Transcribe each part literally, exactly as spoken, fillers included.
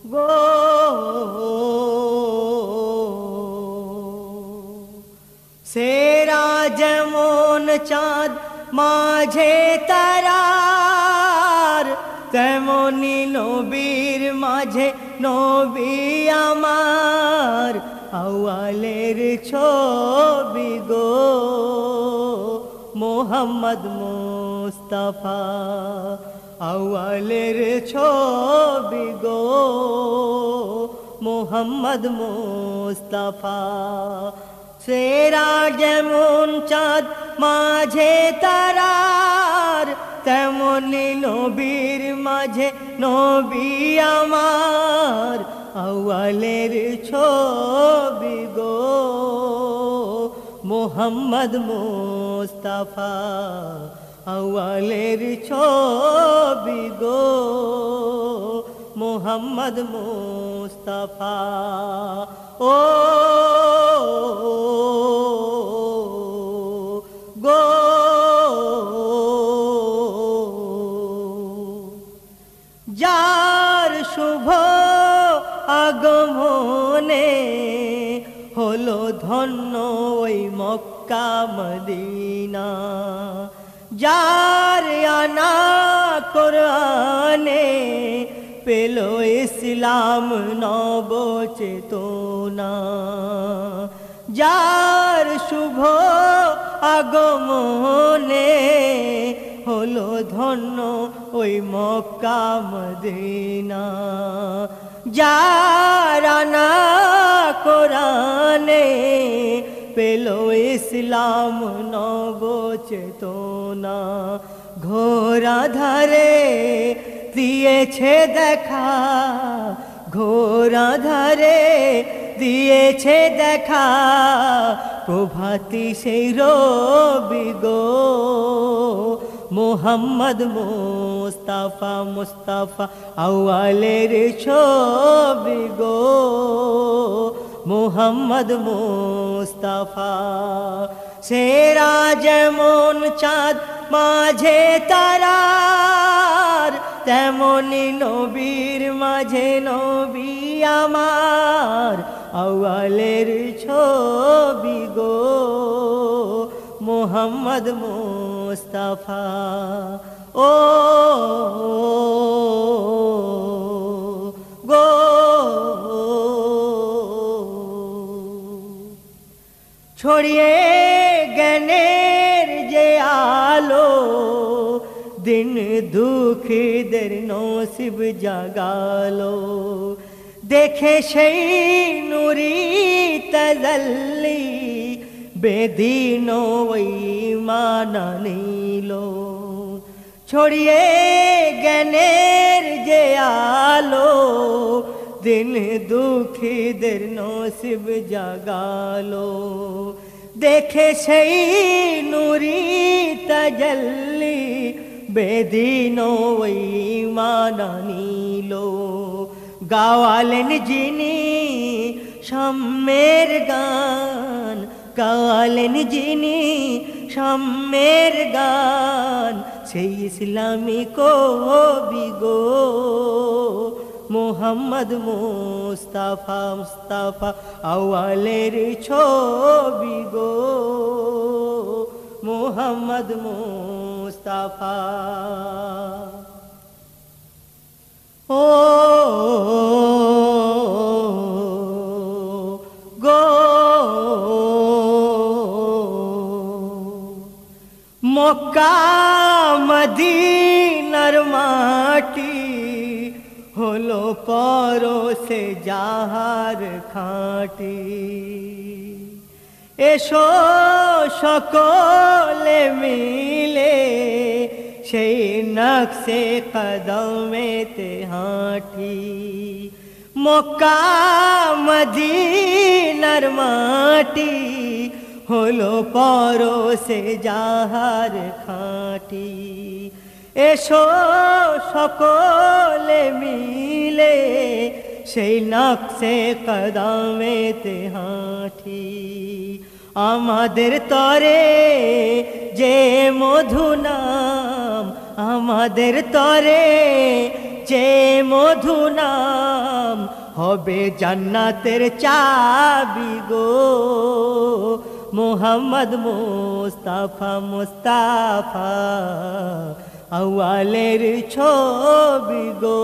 গো সেরা যেমন চাঁদ মাঝে তারার, তেমনি নবীর মাঝে নবী আমার আউয়ালের ছবি গো মোহাম্মদ মুস্তাফা, আউয়ালের ছবি গো মোহাম্মদ মুস্তাফা। সেরা যেমন চাঁদ মাঝে তারার, তেমনি নবীর মাঝে নবী আমার আউয়ালের ছবি গো মোহাম্মদ মুস্তাফা, আউয়ালের ছবি গো মোহাম্মদ মুস্তাফা। ও গো যার শুভ আগমনে হলো ধন্য ওই মক্কা মদিনা, যার আনা কোরআনে পেল ইসলাম নব চেতনা, যার শুভ আগমনে হলো ধন্য ওই মক্কা মদিনা, যার আনা কোরআনে পেল ইসলাম নব চেতনা, ঘোরা ধারে দিয়েছে দেখা, ঘোরা ধারে দিয়েছে দেখা প্রভাতী সেই রবি গো মোহাম্মদ মুস্তাফা, মুস্তাফা আউয়ালের ছবি গো মোহাম্মদ মুস্তাফা। সেরা যেমন চাঁদ মাঝে তারার, তেমনি নবীর মাঝে নবী আমার আউয়ালের ছবি গো মোহাম্মদ মুস্তাফা। ও গো ছড়িয়ে জ্ঞানের যে আলো, দিন দুঃখীদের নসিব জাগালো, দেখে সেই নুরি তাজাল্লি বেদিন ওই মানা নিল, ছড়িয়ে জ্ঞানের যে আলো, দিন দুঃখীদের নসিব জাগালো, দেখে সেই নুরি তাজাল্লি বেদিন ওই মানা নিল, গাওয়ালেন যিনি সাম্যের গান, গাওয়ালেন যিনি সাম্যের গান, সেই ইসলামী কবি গো মোহাম্মদ মুস্তাফা, মুস্তাফা আউয়ালের ছবি গো মোহাম্মদ মুস্তাফা। ও গো মক্কা মদিনার মাটি হলো পরশে যাহার খাঁটি, এসো সকলে মিলে সেই নকশে কদমেতে হাঁটি, মক্কা মদিনার মাটি হলো পরশে যাহার খাঁটি, এসো সকলে মিলে সেই নকশে কদমেতে হাঁটি, আমাদের তরে যে মধু নাম, আমাদের তরে যে মধু নাম, হবে জান্নাতের চাবি গো মোহাম্মদ মুস্তাফা মুস্তাফা আউয়ালের ছবি গো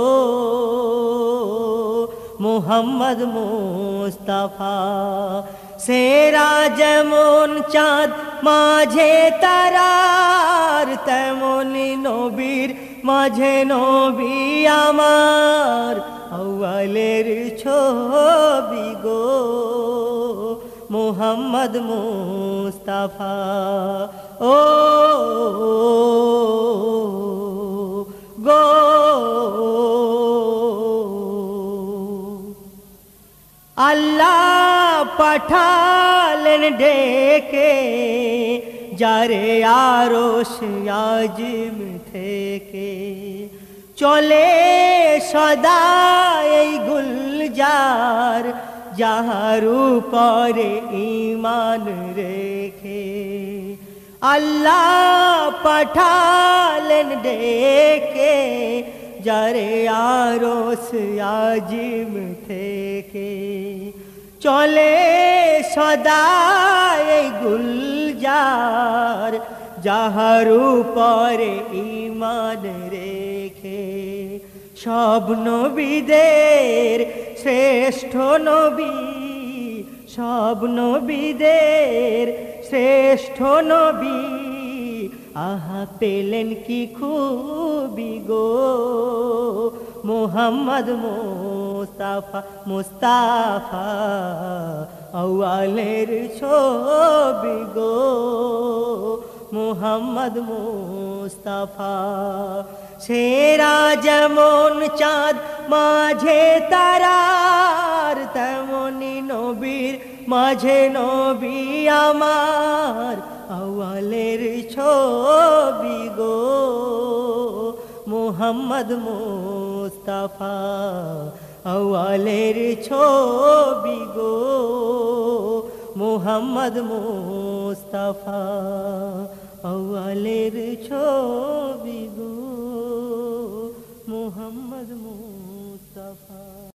মোহাম্মদ মুস্তাফা সেরা যেমন চাঁদ মাঝে তারার তেমনি নবীর মাঝে নবী আমার আউয়ালের ছবি গো মোহাম্মদ মুস্তাফা ও গো আল্লাহ পাঠালেন ডেকে যারে আরশ আজিম থেকে চলে সদা এই গুলজার যাহার উপরে ঈমান রেখে আল্লাহ পাঠালেন ডেকে যারে আরশ আজিম থেকে চলে সদা এই গুলজার যাহার উপরে ঈমান রেখে সব নবীদের শ্রেষ্ঠ নবী সব নবীদের শ্রেষ্ঠ নবী আহা পেলেন কি খুবি গো মোহাম্মদ মুস্তাফা মুস্তাফা আউয়ালের ছবি গো মোহাম্মদ মুস্তাফা সেরা যেমন চাঁদ মাঝে তারার তেমনি নবীর মাঝে নবী আমার আউয়ালের ছবি গো মোহাম্মদ মুস্তাফা আউয়ালের ছবি গো মোহাম্মদ মুস্তাফা আউয়ালের ছবি গো মোহাম্মদ মুস্তাফা।